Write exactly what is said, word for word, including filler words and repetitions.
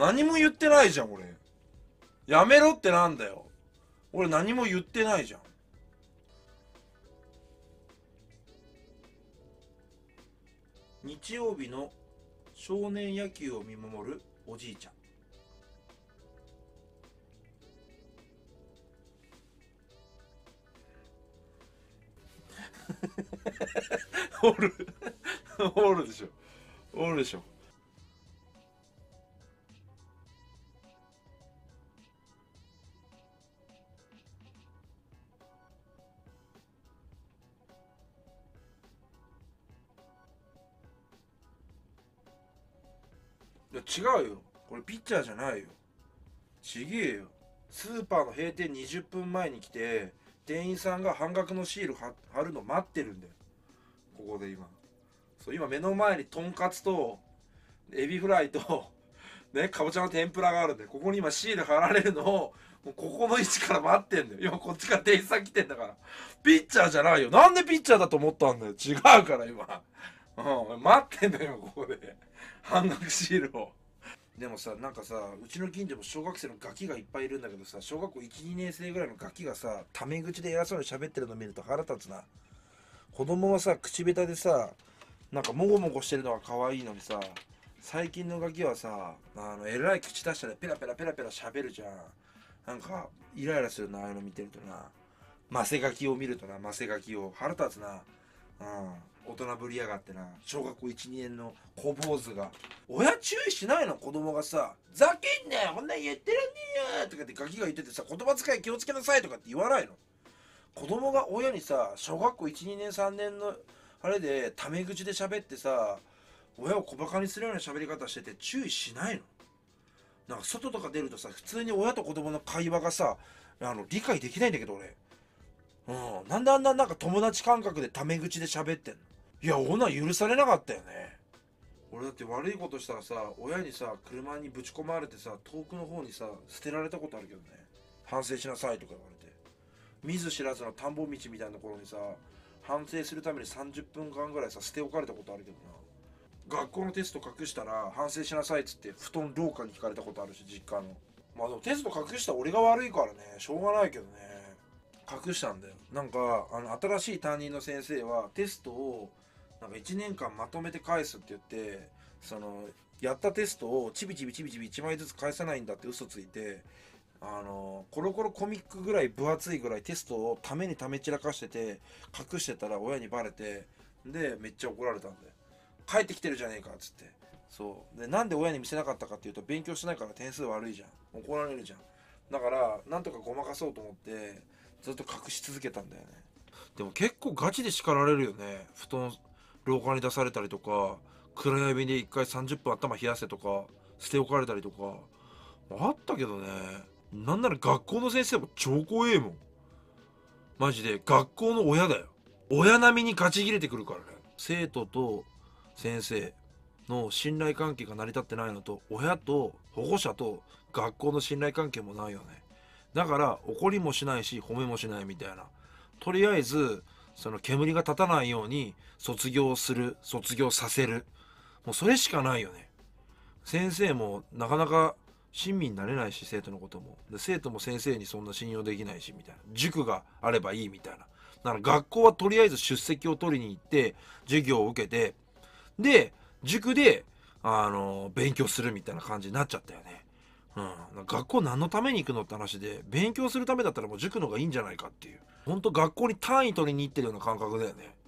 何も言ってないじゃん俺。やめろってなんだよ。俺何も言ってないじゃん。日曜日の少年野球を見守るおじいちゃん。おるおるでしょ。おるでしょ。いや違うよ、これピッチャーじゃないよ。ちげえよ。スーパーの閉店にじゅっぷんまえに来て、店員さんが半額のシール貼貼るの待ってるんだよ。ここで今。そう、今目の前にとんかつとエビフライとね、かぼちゃの天ぷらがあるんで、ここに今シール貼られるのをもうここの位置から待ってんだよ。今こっちから店員さん来てんだから。ピッチャーじゃないよ。なんでピッチャーだと思ったんだよ。違うから今。うん、待ってんだよここで半額シールを。でもさ、なんかさ、うちの近所も小学生のガキがいっぱいいるんだけどさ、小学校いち、にねん生ぐらいのガキがさ、タメ口で偉そうに喋ってるの見ると腹立つな。子供はさ、口下手でさ、なんかもごもごしてるのが可愛いのにさ、最近のガキはさ、あの、えらい口出したらペラペラペラペラ喋るじゃん。なんか、イライラするな、ああいうの見てるとな。マセガキを見るとな、マセガキを。腹立つな。うん。大人ぶりやがってな。小学校いち、にねんの小坊主が。親注意しないの子供がさ、ざけんなよこんなん言ってらんねえよとかってガキが言っててさ、言葉遣い気をつけなさいとかって言わないの。子供が親にさ、小学校いち、にねん、さんねんのあれでタメ口で喋ってさ、親を小バカにするような喋り方してて注意しないの。なんか外とか出るとさ、普通に親と子供の会話がさ、あの理解できないんだけど俺。うん、なんであんななんか友達感覚でタメ口で喋ってんの。いや、女許されなかったよね。俺だって悪いことしたらさ、親にさ、車にぶち込まれてさ、遠くの方にさ、捨てられたことあるけどね。反省しなさいとか言われて。見ず知らずの田んぼ道みたいなところにさ、反省するためにさんじゅっぷんかんぐらいさ、捨て置かれたことあるけどな。学校のテスト隠したら反省しなさいっつって布団廊下に引かれたことあるし、実家の。まあでもテスト隠した俺が悪いからね、しょうがないけどね。隠したんだよ。なんかあの新しい担任の先生はテストをなんかいちねんかんまとめて返すって言って、そのやったテストをちびちびちびちびいちまいずつ返さないんだって嘘ついて、あのコロコロコミックぐらい分厚いぐらいテストをためにため散らかしてて隠してたら親にバレて、でめっちゃ怒られたんで、帰ってきてるじゃねえかっつって。そうで、なんで親に見せなかったかっていうと、勉強しないから点数悪いじゃん、怒られるじゃん。だからなんとかごまかそうと思ってずっと隠し続けたんだよね。でも結構ガチで叱られるよね。布団廊下に出されたりとか、暗闇で一回さんじゅっぷん頭冷やせとか捨て置かれたりとかあったけどね。なんなら学校の先生も超怖えもん。マジで学校の親だよ。親並みにガチ切れてくるからね。生徒と先生の信頼関係が成り立ってないのと、親と保護者と学校の信頼関係もないよね。だから怒りもしないし褒めもしないみたいな。とりあえずその煙が立たないように卒業する、卒業させる、もうそれしかないよね。先生もなかなか親身になれないし、生徒のこともで、生徒も先生にそんな信用できないしみたいな。塾があればいいみたいな。だから学校はとりあえず出席を取りに行って授業を受けて、で塾であの勉強するみたいな感じになっちゃったよね。うん、学校何のために行くのって話で、勉強するためだったらもう塾の方がいいんじゃないかっていう。ほんと学校に単位取りに行ってるような感覚だよね。